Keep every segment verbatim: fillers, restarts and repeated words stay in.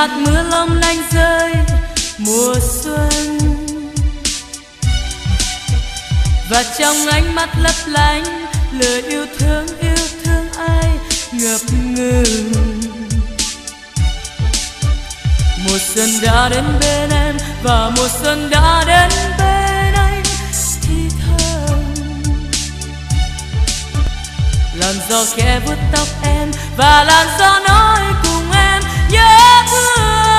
hạt mưa long lanh rơi mùa xuân, và trong ánh mắt lấp lánh lời yêu thương yêu thương ai ngập ngừng. Mùa xuân đã đến bên em và mùa xuân đã đến bên anh thì thầm. Làn gió khẽ vuốt tóc em và làn gió nói cùng em nhớ thương.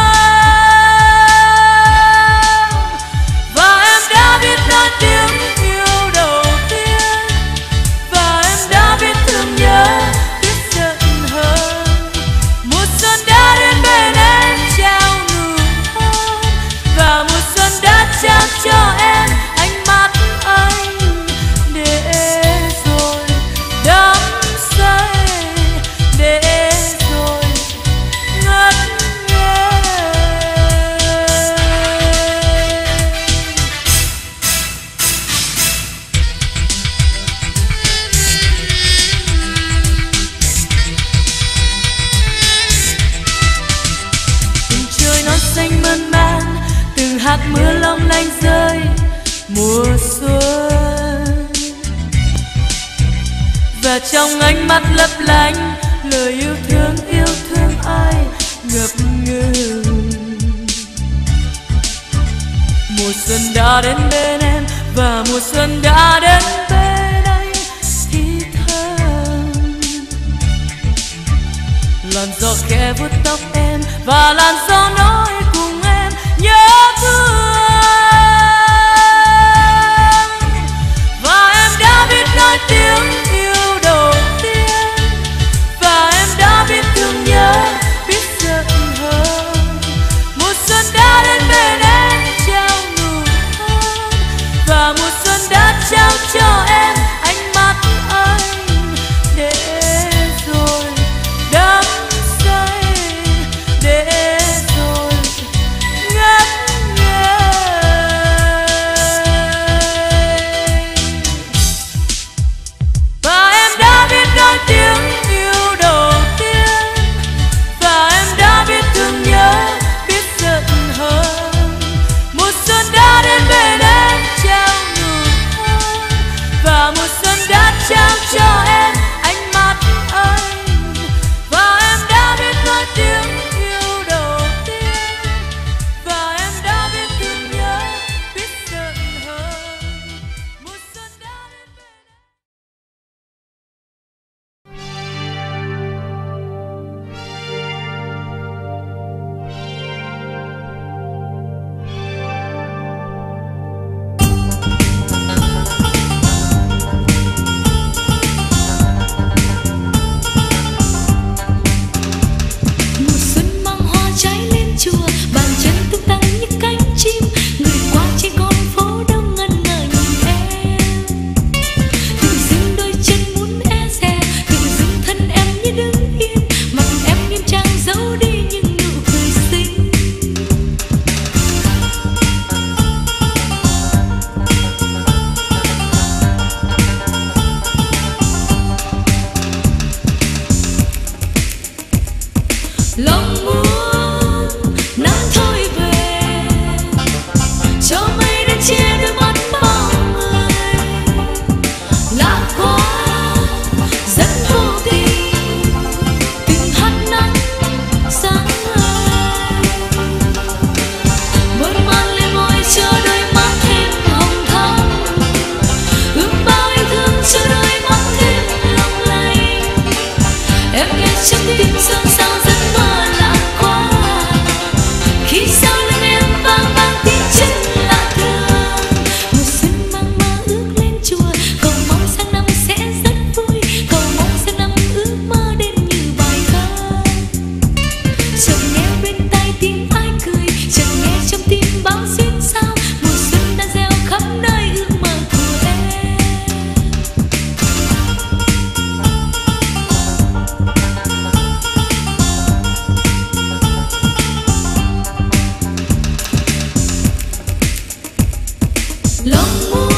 Và em đã biết nói tiếng yêu đầu tiên, và em đã biết thương nhớ biết giận hờn. Mùa xuân đã đến bên em trao nụ hôn, và mùa xuân đã trao cho em ánh mắt anh để rồi đắm say, để rồi ngất ngây. Từng trời non xanh mơn man, từng hạt mưa long lanh rơi mùa xuân, và trong ánh mắt lấp lánh lời yêu thương yêu thương ai ngập ngừng. Mùa xuân đã đến bên em và mùa xuân đã đến bên anh thì thầm. Làn gió khẽ vuốt tóc em và làn gió nói cùng em nhớ thương. Và em đã biết nói tiếng yêu đầu tiên, và em đã biết thương nhớ biết giận hờn. Mùa xuân đã đến bên em trao nụ hôn, và mùa xuân đã trao cho em ánh mắt anh để rồi đắm say, để rồi ngất ngây. Và em đã biết nói tiếng yêu đầu tiên, và em đã biết thương nhớ biết giận hờn. Mùa xuân đã đến bên em trao nụ hôn, và mùa xuân đã trao cho em ánh mắt anh. Và em đã biết nói tiếng yêu đầu tiên, và em đã biết thương nhớ biết giận hờn. Mùa xuân đã đến bên em. Mùa xuân mang hoa trái lên chùa, bàn chân tung tăng như cánh chim. Người qua trên con phố đông ngân ngờ nhìn em. Tự dưng đôi chân muốn e dè, tự dưng thân em như đứng yên. Mặt em nghiêm trang giấu đi những nụ cười xinh. Lòng muốn nắng thôi về, cho mây đến che đôi mắt bao người. Lạ quá rất vô tình, từng hạt nắng sáng ngời. Mơn man lên môi cho đôi mắt thêm hồng thắm, ước bao yêu thương cho đôi mắt thêm long lanh. Em nghe trong tim xôn xao giấc mơ lạ quá, khi sau lưng em vang vang tiếng chân lạ thường. Mùa xuân mang mơ ước lên chùa, cầu mong sang năm sẽ rất vui, cầu mong sang năm ước mơ đến như bài thơ. Chợt nghe bên tai tiếng ai cười, chợt nghe trong tim bao xuyên sao. Mùa xuân đã gieo khắp nơi ước mơ của em. Lòng muốn